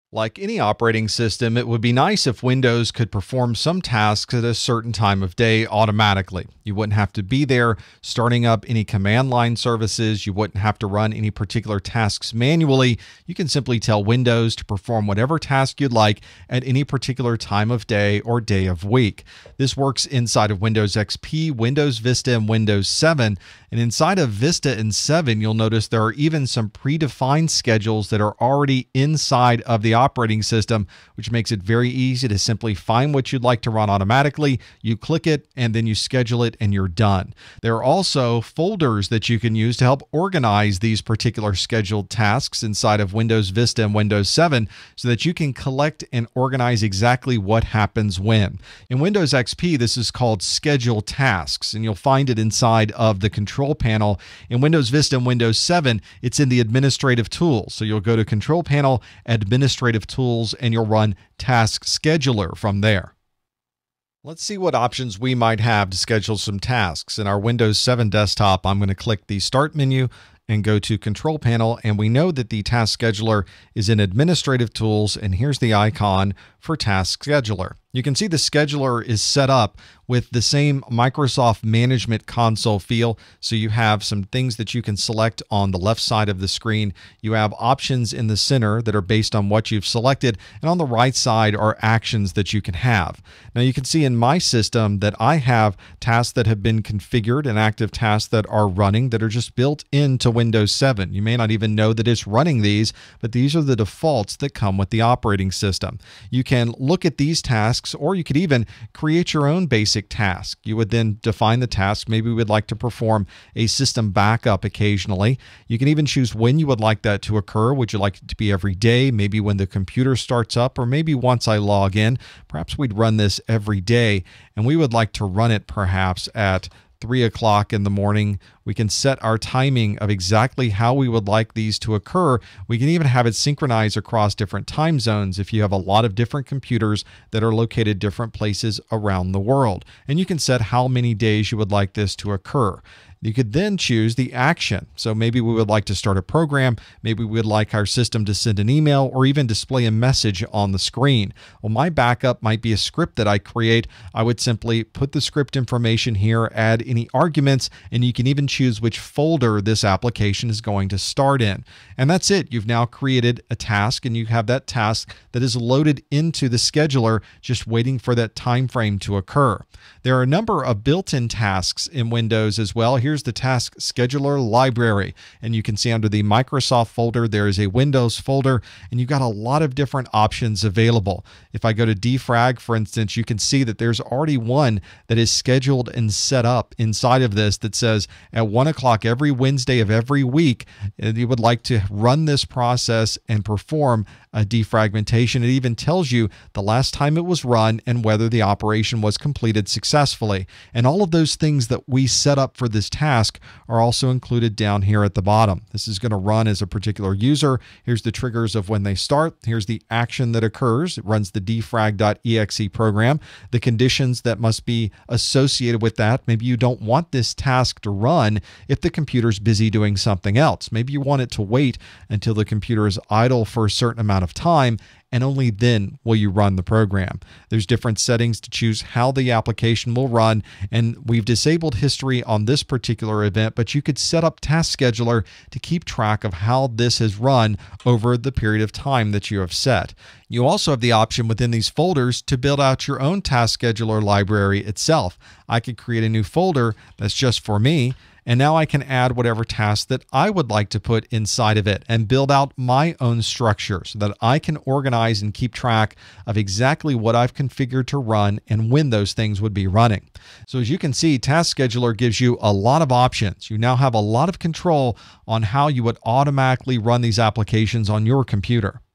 Like any operating system, it would be nice if Windows could perform some tasks at a certain time of day automatically. You wouldn't have to be there starting up any command line services. You wouldn't have to run any particular tasks manually. You can simply tell Windows to perform whatever task you'd like at any particular time of day or day of week. This works inside of Windows XP, Windows Vista, and Windows 7. And inside of Vista and 7, you'll notice there are even some predefined schedules that are already inside of the operating system, which makes it very easy to simply find what you'd like to run automatically. You click it and then you schedule it and you're done. There are also folders that you can use to help organize these particular scheduled tasks inside of Windows Vista and Windows 7 so that you can collect and organize exactly what happens when. In Windows XP, this is called Schedule Tasks, and you'll find it inside of the Control Panel. In Windows Vista and Windows 7, it's in the Administrative Tools. So you'll go to Control Panel, Administrative Tools, and you'll run Task Scheduler from there. Let's see what options we might have to schedule some tasks. In our Windows 7 desktop, I'm going to click the Start menu and go to Control Panel, and we know that the Task Scheduler is in Administrative Tools, and here's the icon for Task Scheduler. You can see the scheduler is set up with the same Microsoft Management Console feel. So you have some things that you can select on the left side of the screen. You have options in the center that are based on what you've selected. And on the right side are actions that you can have. Now you can see in my system that I have tasks that have been configured and active tasks that are running that are just built into Windows 7. You may not even know that it's running these, but these are the defaults that come with the operating system. You can look at these tasks, or you could even create your own basic task. You would then define the task. Maybe we would like to perform a system backup occasionally. You can even choose when you would like that to occur. Would you like it to be every day? Maybe when the computer starts up, or maybe once I log in. Perhaps we'd run this every day, and we would like to run it perhaps at 3 o'clock in the morning. We can set our timing of exactly how we would like these to occur. We can even have it synchronize across different time zones if you have a lot of different computers that are located different places around the world. And you can set how many days you would like this to occur. You could then choose the action. So maybe we would like to start a program. Maybe we would like our system to send an email or even display a message on the screen. Well, my backup might be a script that I create. I would simply put the script information here, add any arguments, and you can even choose which folder this application is going to start in. And that's it. You've now created a task, and you have that task that is loaded into the scheduler, just waiting for that time frame to occur. There are a number of built-in tasks in Windows as well. Here's the Task Scheduler library, and you can see under the Microsoft folder there is a Windows folder, and you've got a lot of different options available. If I go to defrag, for instance, you can see that there's already one that is scheduled and set up inside of this that says at 1 o'clock every Wednesday of every week, you would like to run this process and perform a defragmentation. It even tells you the last time it was run and whether the operation was completed successfully. And all of those things that we set up for this task are also included down here at the bottom. This is going to run as a particular user. Here's the triggers of when they start. Here's the action that occurs. It runs the defrag.exe program. The conditions that must be associated with that. Maybe you don't want this task to run if the computer's busy doing something else. Maybe you want it to wait until the computer is idle for a certain amount of time, and only then will you run the program. There's different settings to choose how the application will run, and we've disabled history on this particular event, but you could set up Task Scheduler to keep track of how this has run over the period of time that you have set. You also have the option within these folders to build out your own Task Scheduler library itself. I could create a new folder that's just for me, and now I can add whatever task that I would like to put inside of it and build out my own structure so that I can organize and keep track of exactly what I've configured to run and when those things would be running. So as you can see, Task Scheduler gives you a lot of options. You now have a lot of control on how you would automatically run these applications on your computer.